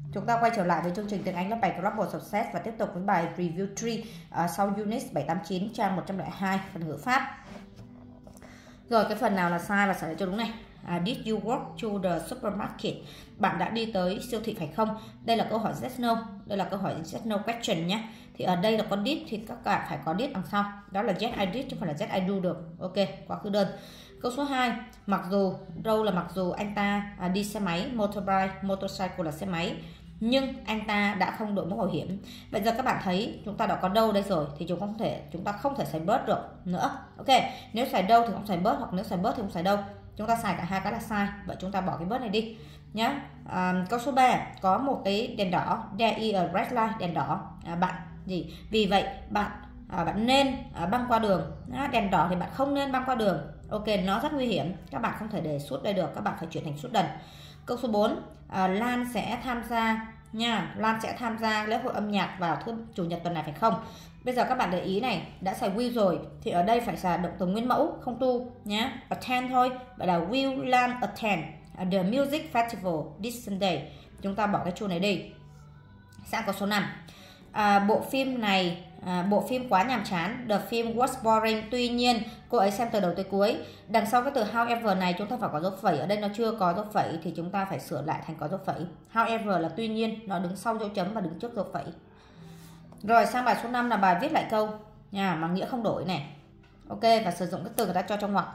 Chúng ta quay trở lại với chương trình tiếng Anh lớp 7 Global Success và tiếp tục với bài Review 3 sau Unit 789 trang 102 phần ngữ pháp. Rồi cái phần nào là sai và trả lời cho đúng này. Did you walk to the supermarket? Bạn đã đi tới siêu thị phải không? Đây là câu hỏi yes no. Đây là câu hỏi yes no question nhé. Thì ở đây là có did thì các bạn phải có did đằng sau. Đó là yes I did chứ không phải là yes I do được. Ok, quá khứ đơn. Câu số 2, mặc dù, đâu là mặc dù anh ta đi xe máy, motorcycle là xe máy, nhưng anh ta đã không đội mũ bảo hiểm. Bây giờ các bạn thấy chúng ta đã có đâu đây rồi thì chúng ta không thể xài bớt được nữa. Ok, nếu xài đâu thì không xài bớt, hoặc nếu xài bớt thì không xài đâu. Chúng ta xài cả hai cái là sai. Vậy chúng ta bỏ cái bớt này đi nhé. Câu số 3, có một cái đèn đỏ, there is a red light, đèn đỏ. Bạn gì? Vì vậy bạn nên băng qua đường. Đèn đỏ thì bạn không nên băng qua đường. Ok, nó rất nguy hiểm. Các bạn không thể để suốt đây được, các bạn phải chuyển thành suốt đần. Câu số 4, Lan sẽ tham gia nha. Lan sẽ tham gia lễ hội âm nhạc vào thứ chủ nhật tuần này phải không? Bây giờ các bạn để ý này, đã xài will rồi thì ở đây phải xài động từ nguyên mẫu không tu nhé. Attend thôi. Vậy là will Lan attend the music festival this Sunday. Chúng ta bỏ cái chu này đi. Sang câu số 5. Bộ phim quá nhàm chán. The film was boring. Tuy nhiên cô ấy xem từ đầu tới cuối. Đằng sau cái từ however này chúng ta phải có dấu phẩy. Ở đây nó chưa có dấu phẩy thì chúng ta phải sửa lại thành có dấu phẩy. However là tuy nhiên, nó đứng sau dấu chấm và đứng trước dấu phẩy. Rồi sang bài số 5 là bài viết lại câu nha, mà nghĩa không đổi này. Ok, và sử dụng cái từ người ta cho trong ngoặc.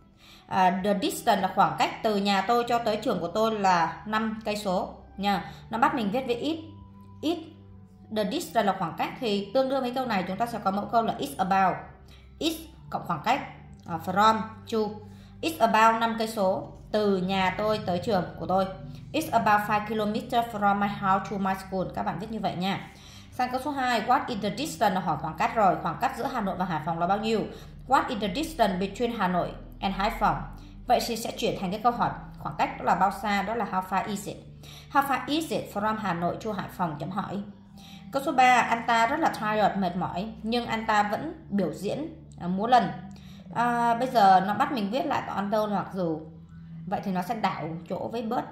The distance là khoảng cách từ nhà tôi cho tới trường của tôi là 5 cây số nha. Nó bắt mình viết với it. The distance là khoảng cách thì tương đương với câu này chúng ta sẽ có mẫu câu là it's about. It's cộng khoảng cách from to. It's about 5 cây số từ nhà tôi tới trường của tôi. It's about 5 km from my house to my school. Các bạn viết như vậy nha. Sang câu số 2, what is the distance là hỏi khoảng cách rồi. Khoảng cách giữa Hà Nội và Hải Phòng là bao nhiêu? What is the distance between Hà Nội and Hải Phòng? Vậy thì sẽ chuyển thành cái câu hỏi khoảng cách đó là bao xa, đó là how far is it? How far is it from Hà Nội to Hải Phòng? Chấm hỏi. Câu số 3, anh ta rất là tired, mệt mỏi, nhưng anh ta vẫn biểu diễn múa lần. Bây giờ nó bắt mình viết lại although mặc dù. Vậy thì nó sẽ đảo chỗ với but.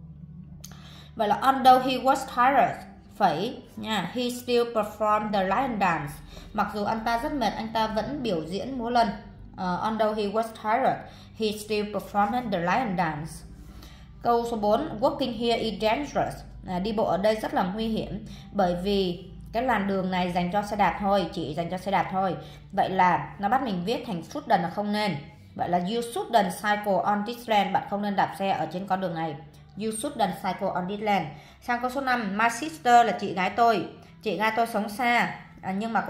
Vậy là although he was tired, phải nha, he still performed the lion dance. Mặc dù anh ta rất mệt, anh ta vẫn biểu diễn múa lần. Although he was tired, he still performed the lion dance. Câu số 4, walking here is dangerous. Đi bộ ở đây rất là nguy hiểm, bởi vì cái làn đường này dành cho xe đạp thôi, chỉ dành cho xe đạp thôi. Vậy là nó bắt mình viết thành shouldn't là không nên. Vậy là you shouldn't cycle on this land. Bạn không nên đạp xe ở trên con đường này. You shouldn't cycle on this land. Sang câu số 5, my sister là chị gái tôi. Chị gái tôi sống xa, nhưng mà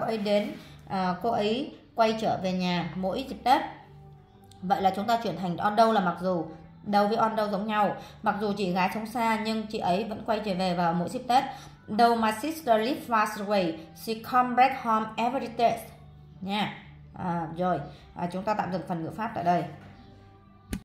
cô ấy quay trở về nhà mỗi dịp Tết. Vậy là chúng ta chuyển thành on đâu là mặc dù. Đâu với on đâu giống nhau. Mặc dù chị gái sống xa nhưng chị ấy vẫn quay trở về vào mỗi dịp Tết. Though my sister lives far away, she come back home every Tết nha. Rồi chúng ta tạm dừng phần ngữ pháp tại đây.